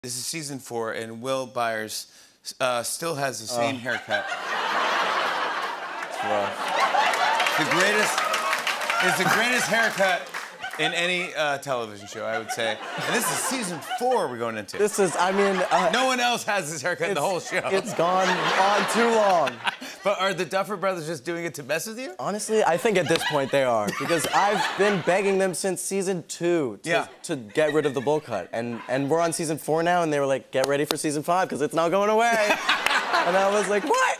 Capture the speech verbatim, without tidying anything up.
This is season four, and Will Byers uh, still has the same oh. haircut. It's rough. The greatest, it's the greatest haircut in any uh, television show, I would say. And this is season four we're going into. This is, I mean... Uh, no one else has this haircut in the whole show. It's gone on too long. But are the Duffer Brothers just doing it to mess with you? Honestly, I think at this point they are. Because I've been begging them since season two to, yeah. to get rid of the bowl cut. And, and we're on season four now, and they were like, get ready for season five, because it's not going away. And I was like, what?